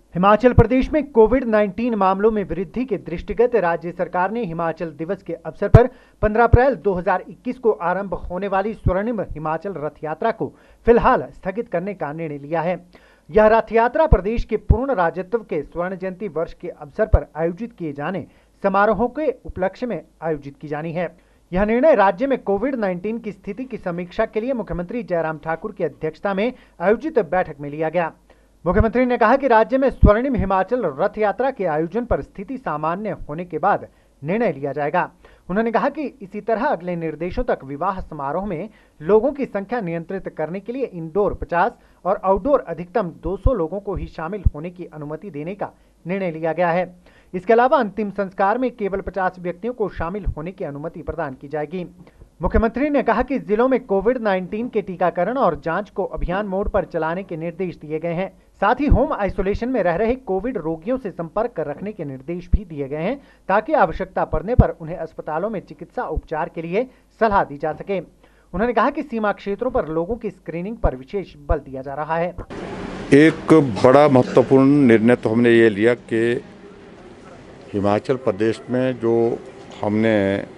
हिमाचल प्रदेश में कोविड-19 मामलों में वृद्धि के दृष्टिगत राज्य सरकार ने हिमाचल दिवस के अवसर पर 15 अप्रैल 2021 को आरंभ होने वाली स्वर्णिम हिमाचल रथ यात्रा को फिलहाल स्थगित करने का निर्णय लिया है। यह रथ यात्रा प्रदेश के पूर्ण राज्यत्व के स्वर्ण जयंती वर्ष के अवसर पर आयोजित किए जाने समारोहों के उपलक्ष्य में आयोजित की जानी है। यह निर्णय राज्य में कोविड-19 की स्थिति की समीक्षा के लिए मुख्यमंत्री जयराम ठाकुर की अध्यक्षता में आयोजित बैठक में लिया गया। मुख्यमंत्री ने कहा कि राज्य में स्वर्णिम हिमाचल रथ यात्रा के आयोजन पर स्थिति सामान्य होने के बाद निर्णय लिया जाएगा। उन्होंने कहा कि इसी तरह अगले निर्देशों तक विवाह समारोह में लोगों की संख्या नियंत्रित करने के लिए इंडोर 50 और आउटडोर अधिकतम 200 लोगों को ही शामिल होने की अनुमति देने का निर्णय लिया गया है। इसके अलावा अंतिम संस्कार में केवल 50 व्यक्तियों को शामिल होने की अनुमति प्रदान की जाएगी। मुख्यमंत्री ने कहा कि जिलों में कोविड-19 के टीकाकरण और जांच को अभियान मोड पर चलाने के निर्देश दिए गए हैं। साथ ही होम आइसोलेशन में रह रहे कोविड रोगियों से संपर्क रखने के निर्देश भी दिए गए हैं ताकि आवश्यकता पड़ने पर उन्हें अस्पतालों में चिकित्सा उपचार के लिए सलाह दी जा सके। उन्होंने कहा कि सीमा क्षेत्रों पर लोगों की स्क्रीनिंग पर विशेष बल दिया जा रहा है। एक बड़ा महत्वपूर्ण निर्णय तो हमने ये लिया कि हिमाचल प्रदेश में जो हमने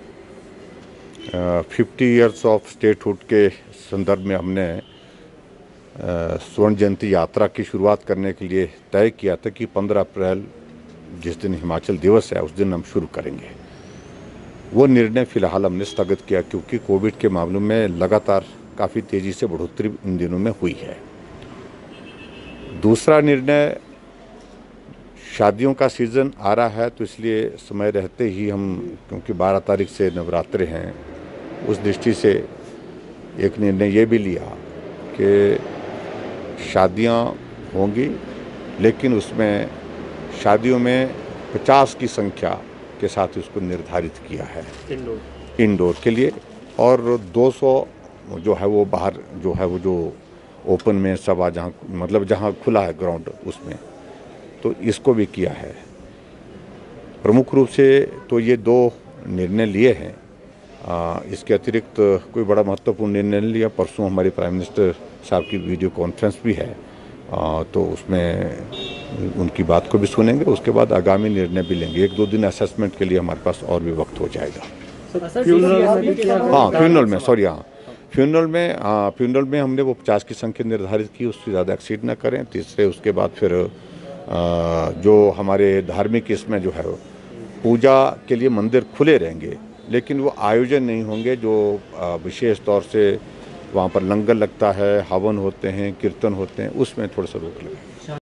50 इयर्स ऑफ स्टेटहुड के संदर्भ में हमने स्वर्ण जयंती यात्रा की शुरुआत करने के लिए तय किया था कि 15 अप्रैल जिस दिन हिमाचल दिवस है उस दिन हम शुरू करेंगे। वो निर्णय फिलहाल हमने स्थगित किया क्योंकि कोविड के मामलों में लगातार काफ़ी तेज़ी से बढ़ोतरी इन दिनों में हुई है। दूसरा निर्णय, शादियों का सीज़न आ रहा है तो इसलिए समय रहते ही हम, क्योंकि 12 तारीख से नवरात्रे हैं, उस दृष्टि से एक निर्णय ये भी लिया कि शादियां होंगी लेकिन उसमें शादियों में 50 की संख्या के साथ उसको निर्धारित किया है इंडोर के लिए, और 200 जो है वो बाहर जो है वो जो ओपन में सभा जहाँ मतलब जहाँ खुला है ग्राउंड उसमें, तो इसको भी किया है। प्रमुख रूप से तो ये दो निर्णय लिए हैं। इसके अतिरिक्त कोई बड़ा महत्वपूर्ण निर्णय नहीं लिया। परसों हमारे प्राइम मिनिस्टर साहब की वीडियो कॉन्फ्रेंस भी है, तो उसमें उनकी बात को भी सुनेंगे। उसके बाद आगामी निर्णय भी लेंगे। 1-2 दिन असेसमेंट के लिए हमारे पास और भी वक्त हो जाएगा। फ्यूनरल में हमने वो 50 की संख्या निर्धारित की, उससे ज़्यादा एक्सीड ना करें। तीसरे उसके बाद फिर जो हमारे धार्मिक इसमें जो है पूजा के लिए मंदिर खुले रहेंगे लेकिन वो आयोजन नहीं होंगे जो विशेष तौर से वहाँ पर लंगर लगता है, हवन होते हैं, कीर्तन होते हैं, उसमें थोड़ा सा रोक लगे।